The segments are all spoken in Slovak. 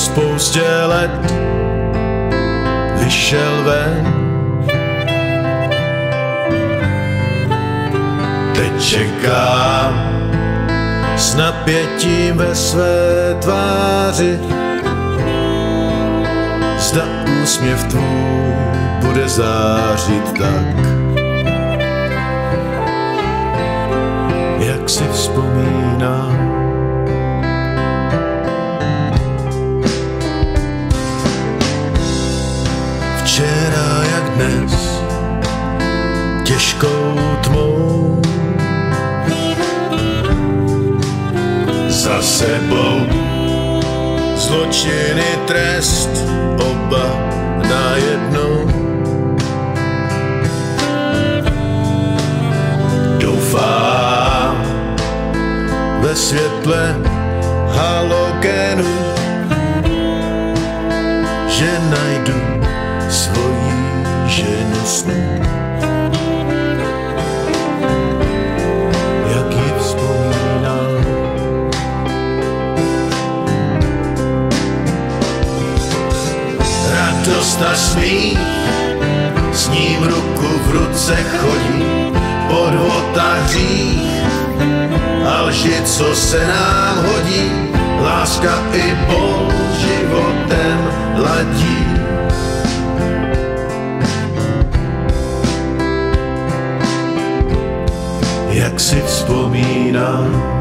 spoustě let vyšel ven. Teď čekám s napětím ve své tváři, zda úsměv tvůj bude zářit tak, jak si vzpomínám. Včera jak dnes, těžkou tmou, za sebou zločiny, trest, oba najednou. Doufám ve světle halogenu, že najdu svoji ženu snů. Jak ji vzpomínám. Radost a smích, s ním ruku v ruce chodí, podvod a hřích a lži, co se nám hodí. Láska i bol životem ladí. Jak si vzpomínám.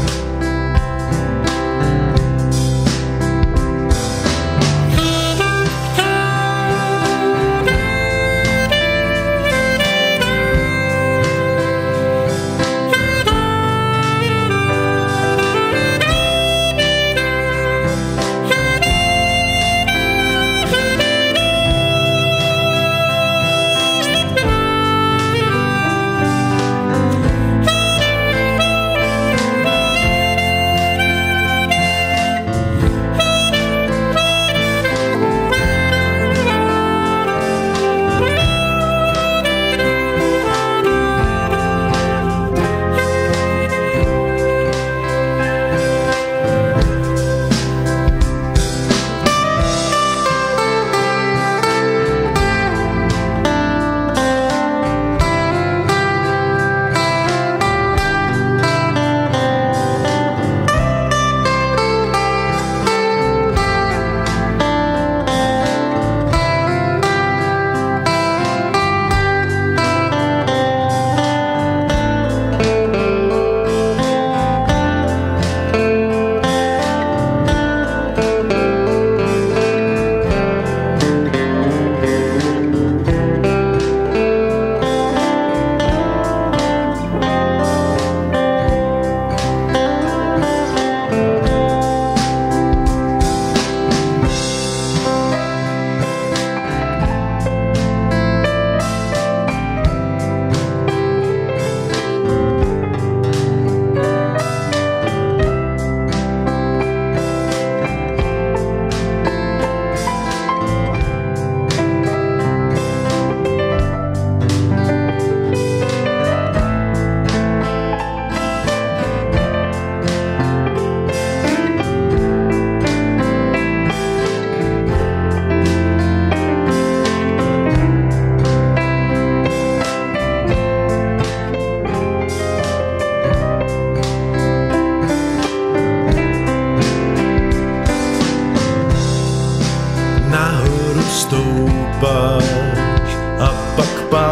Stoupáš a pak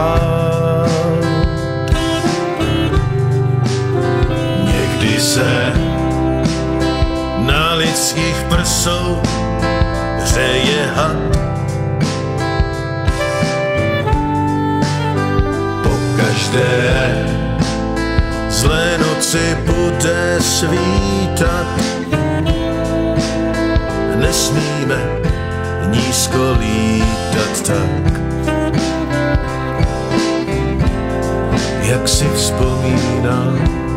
pád. Někdy se na lidských prsou hřeje had. Po každé zlé noci bude svítat. Nesmíme nízko lítat tak, jak si vzpomínám.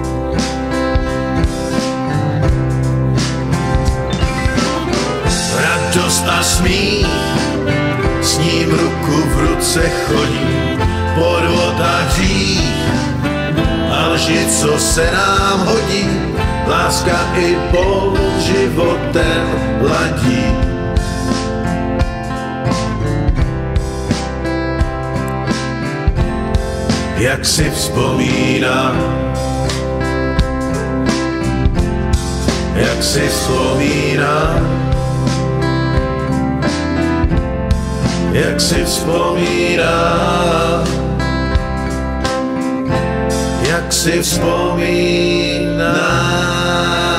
Radost a smích, s ním ruku v ruce chodí, podvod a hřích a lži, co se nám hodí. Láska i bol životem ladí. jak si vzpomíná, jak si vzpomíná, jak si vzpomíná, jak si vzpomíná.